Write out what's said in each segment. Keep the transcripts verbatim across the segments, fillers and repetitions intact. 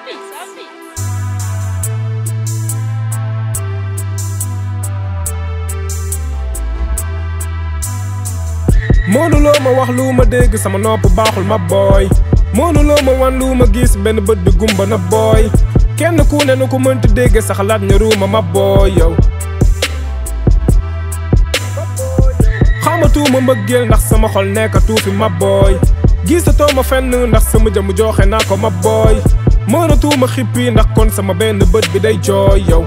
mënuloo ma wax lu ma dégg sama nopp baaxul ma booy mënuloo ma wan lu ma gis benn bët bi gumba na booy kenn ku ne nu ko mënti dégg sa xalaat ne ruuma ma booy yow xamatuma mbëggeel ndax sama xol nekkatu fi ma booy gisatoo ma fenn ndax sama jëmm joxe naa ko ma booy mënatuma xippi ndax kon sama benn bët bi day jooy yow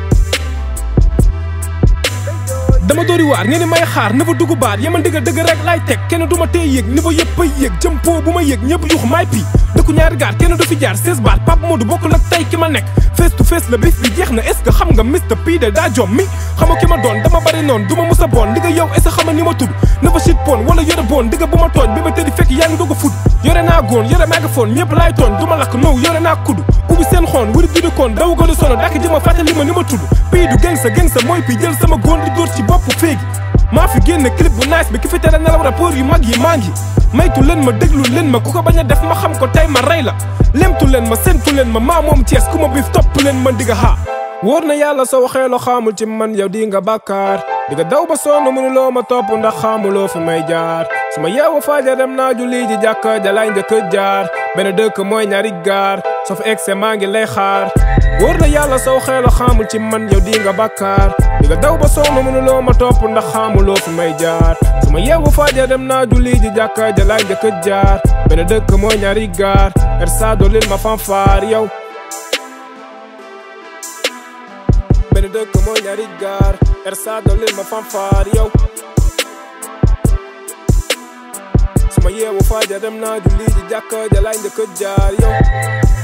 dama doori waar ngeen ni may xaar na fa dugg baat yaman dëgg dëgg rek laay teg kenn du ma tey yéeg niveau yëpp ay yéeg jëm po bu ma yéeg ñëpp yux maay pii dëkku ñaari gaar kenn du fi jaar seize baat Pape Modou bokkul ak tey ki ma nekk face to face la bis bi jeex na est-ce que xam nga mister P de daa jom mi xam nga ki ma doon dama bari noonu du ma musa boon di nga yow est-ce que xam nga ni ma tudd na fa shit poon wala yore boon di nga bu ma tooñ bi ma tëddi fekk yaa ngi doog a fut yore naa góon yore mégaphone ñëpp laay tooñ du ma lakk now yore naa kudd ubbi seen xoon wuri dudi koon daw gën a sono dakk ji ma fàttali ma ni ma tudd pii du geng sa geng sa mooy pii jël sama góon di dóor ci bopp féegi maa fi génn clip bu nice bi ki fi tere nelaw rapport yu mag yi maa ngi maytu leen ma déglu leen ma ku ko bañ a def ma xam ko tey ma rey la lemtu leen ma sentu leen ma maa moom Cees ku ma biif topp leen ma digga xaa wóor na yàlla soo waxee loo xaamul ci man yow di nga bàkkaar di nga daw ba sonn mënuloo ma topp ndax xaamuloo fi may jaar su ma yeewu faaja dem naa julli ji jàkka jalaay njëkk a jaar benn dëkk mooy ñaari gaar soo fi egse maa ngi lay xaar wóor na yàlla soo waxee loo xaamul ci man yow di nga bàkkaar di nga daw ba sonn mënuloo ma topp ndax xaamuloo fi may jaar su ma yeewu faaja dem naa julli ji jàkka jalaay njëkk a jaar benn dëkk mooy ñaari gaar ersa dolil ma fanfaar yow benn dëkk mooy ñaari gaar ersa dolil ma fanfaar yow su ma yeewu faaja dem naa julli ji jàkka jalaay njëkk a jaar yow